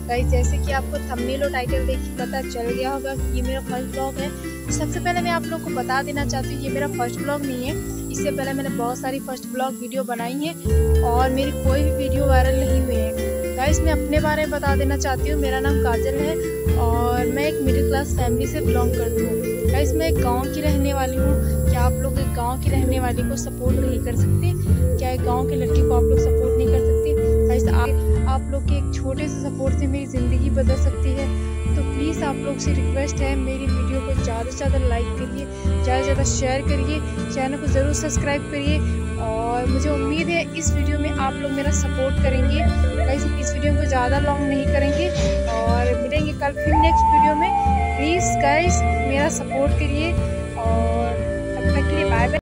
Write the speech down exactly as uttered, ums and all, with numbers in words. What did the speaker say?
Guys जैसे कि आपको थंबनेल और टाइटल देख के पता चल गया होगा कि ये मेरा फर्स्ट ब्लॉग है। तो सबसे पहले मैं आप लोग को बता देना चाहती हूँ ये मेरा फर्स्ट ब्लॉग नहीं है। इससे पहले मैंने बहुत सारी फर्स्ट ब्लॉग वीडियो बनाई है और मेरी कोई भी वीडियो वायरल नहीं हुई है। गाइस मैं अपने बारे में बता देना चाहती हूँ, मेरा नाम काजल है और मैं एक मिडिल क्लास फैमिली से बिलोंग करती हूँ। गाइस मैं एक गाँव की रहने वाली हूँ। क्या आप लोग एक गाँव की रहने वाली को सपोर्ट नहीं कर सकते? क्या एक गाँव के लड़की को आप लोग सपोर्ट नहीं कर सकते? गाइस आप आप लोग के एक छोटे से सपोर्ट से मेरी ज़िंदगी बदल सकती है। तो प्लीज़ आप लोग से रिक्वेस्ट है, मेरी वीडियो को ज़्यादा से ज़्यादा लाइक करिए, ज़्यादा से ज़्यादा शेयर करिए, चैनल को ज़रूर सब्सक्राइब करिए और मुझे उम्मीद है इस वीडियो में आप लोग मेरा सपोर्ट करेंगे। गाइस इस वीडियो को ज़्यादा लॉन्ग नहीं करेंगे और मिलेंगे कल फिर नेक्स्ट वीडियो में। प्लीज़ गाइस मेरा सपोर्ट करिए और तब तक के लिए बाय बाय।